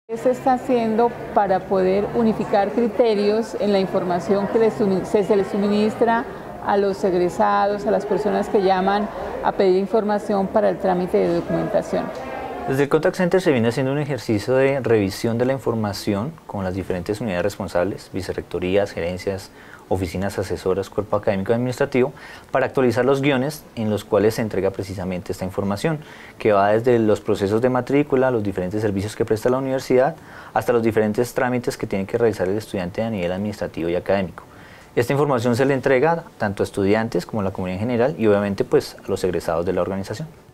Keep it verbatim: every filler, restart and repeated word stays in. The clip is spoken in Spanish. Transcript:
¿Qué se está haciendo para poder unificar criterios en la información que les, se, se les suministra a los egresados, a las personas que llaman a pedir información para el trámite de documentación? Desde el Contact Center se viene haciendo un ejercicio de revisión de la información con las diferentes unidades responsables, vicerrectorías, gerencias, oficinas asesoras, cuerpo académico y administrativo, para actualizar los guiones en los cuales se entrega precisamente esta información, que va desde los procesos de matrícula, los diferentes servicios que presta la universidad, hasta los diferentes trámites que tiene que realizar el estudiante a nivel administrativo y académico. Esta información se le entrega tanto a estudiantes como a la comunidad en general y obviamente pues a los egresados de la organización.